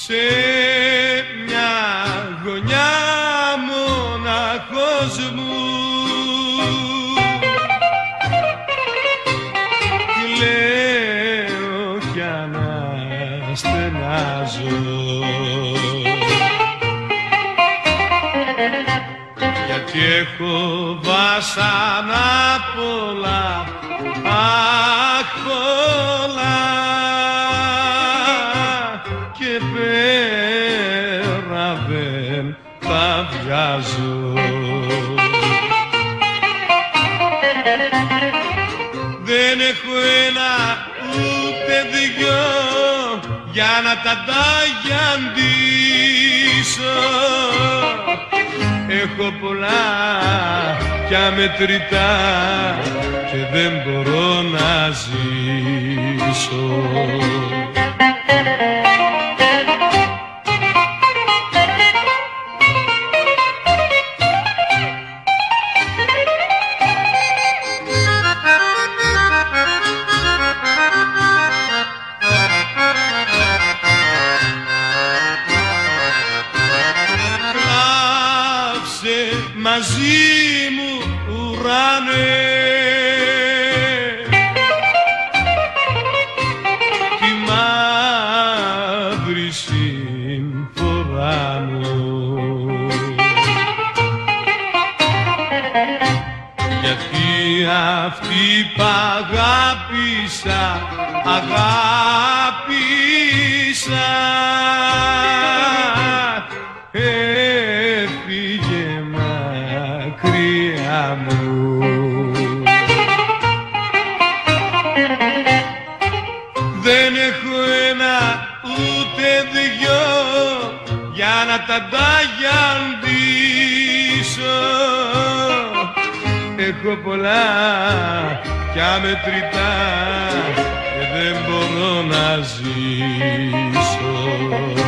σε μια γωνιά μοναχός μου, κλαίω κι αναστενάζω, γιατί έχω βάσανα πολλά, αχ πολλά, και πέρα δεν τα βιάζω. Δεν έχω ένα ούτε δυο για να τα ταγιαντήσω. Έχω πολλά κι αμετρητά και δεν μπορώ να ζήσω. Μαζί μου ουρανέ τη μαύρη συμφορά μου, γιατί αυτή π' αγάπησα, αγάπησα, έφυγε μακριά μου. Δεν έχω ένα ούτε δυο για να τα ταγιαντήσω. Έχω πολλά κι αμετρητά και δεν μπορώ να ζήσω.